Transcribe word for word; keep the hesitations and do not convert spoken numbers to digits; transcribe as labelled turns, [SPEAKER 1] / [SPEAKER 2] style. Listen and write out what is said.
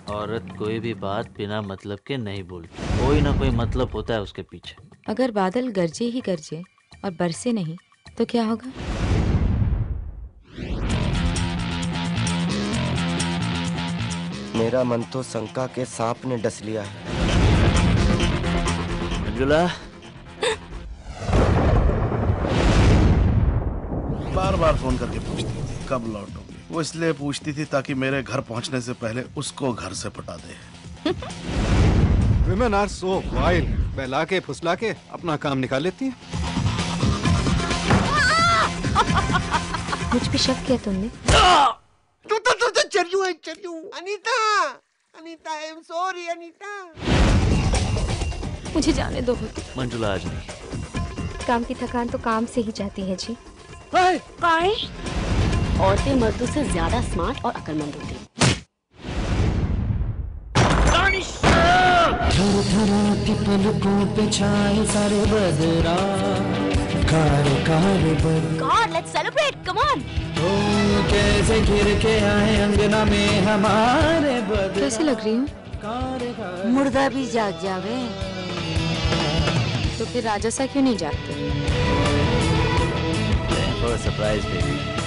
[SPEAKER 1] औरत कोई भी बात बिना मतलब के नहीं बोलती, कोई ना कोई मतलब होता है उसके पीछे।
[SPEAKER 2] अगर बादल गरजे ही गरजे और बरसे नहीं तो क्या होगा?
[SPEAKER 3] मेरा मन तो शंका के सांप ने डस लिया है।
[SPEAKER 1] मंजुला,
[SPEAKER 4] बार बार फोन करके पूछती थी कब लौटोगे। वो इसलिए पूछती थी ताकि मेरे घर पहुंचने से पहले उसको घर से पटा दे।
[SPEAKER 5] Women are so vile। बहला के फुसला के अपना काम निकाल लेती हैं।
[SPEAKER 2] मुझ पे शक किया तुमने?
[SPEAKER 6] तू तो तो तो चलियो है चलियो। Anita, Anita I am sorry Anita.
[SPEAKER 2] मुझे जाने दो होती।
[SPEAKER 1] मंजुला आज नहीं।
[SPEAKER 7] काम की थकान तो काम से ही जाती है जी।
[SPEAKER 8] काहे? औरतें मर्दों से ज्यादा स्मार्ट और अक्लमंद होती हैं।
[SPEAKER 9] थरथराती पलकों पे छाए सारे बदरा, कारे कारे बदरा।
[SPEAKER 8] God, let's celebrate, come on!
[SPEAKER 9] ओ कैसे घिर के आए अंगना में हमारे बदरा।
[SPEAKER 2] कैसे लग रही हूँ?
[SPEAKER 9] कारे कारे
[SPEAKER 8] मुर्दा भी जाग जावे।
[SPEAKER 2] तो फिर राजा सा क्यों नहीं जागते?
[SPEAKER 1] Surprise baby.